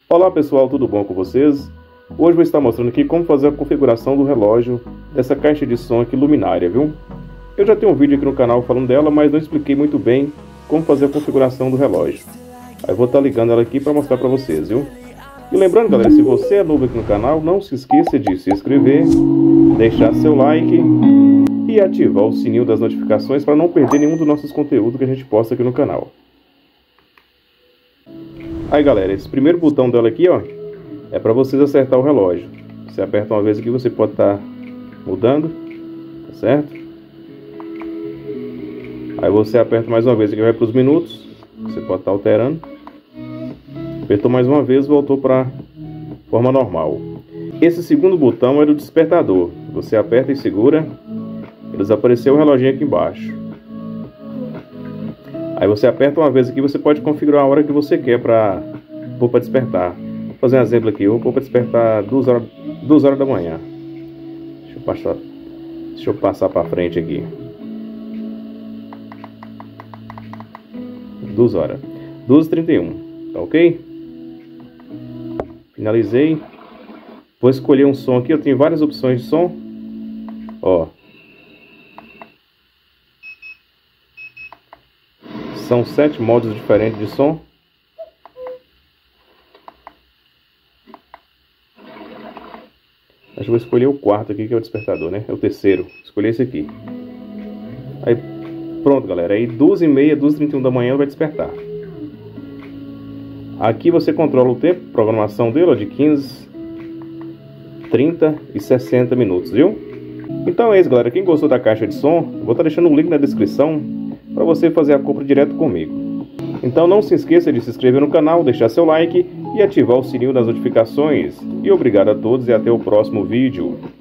Olá pessoal, tudo bom com vocês? Hoje vou estar mostrando aqui como fazer a configuração do relógio dessa caixa de som aqui luminária, viu? Eu já tenho um vídeo aqui no canal falando dela, mas não expliquei muito bem como fazer a configuração do relógio. Aí eu vou estar ligando ela aqui para mostrar para vocês, viu? E lembrando, galera, se você é novo aqui no canal, não se esqueça de se inscrever, deixar seu like e ativar o sininho das notificações para não perder nenhum dos nossos conteúdos que a gente posta aqui no canal. Aí, galera, esse primeiro botão dela aqui, ó, é para vocês acertar o relógio. Você aperta uma vez aqui, você pode estar mudando, tá certo? Aí você aperta mais uma vez aqui, vai para os minutos, você pode estar alterando. Apertou mais uma vez, voltou para forma normal. Esse segundo botão é do despertador. Você aperta e segura, ele desapareceu o reloginho aqui embaixo. Aí você aperta uma vez aqui, você pode configurar a hora que você quer para pôr para despertar. Vou fazer um exemplo aqui, eu vou pôr para despertar 2 horas da manhã. Deixa eu passar para frente aqui. 2 horas. 12h31, tá ok? Finalizei. Vou escolher um som aqui, eu tenho várias opções de som. Ó. São 7 modos diferentes de som. Acho que vou escolher o quarto aqui, que é o despertador, né? É o terceiro. Escolhi esse aqui. Aí, pronto, galera. Aí 12h30, 12h31 da manhã vai despertar. Aqui você controla o tempo, programação dele, ó, de 15, 30 e 60 minutos, viu? Então é isso, galera. Quem gostou da caixa de som, eu vou estar deixando o link na descrição para você fazer a compra direto comigo. Então não se esqueça de se inscrever no canal, deixar seu like e ativar o sininho das notificações. E obrigado a todos e até o próximo vídeo.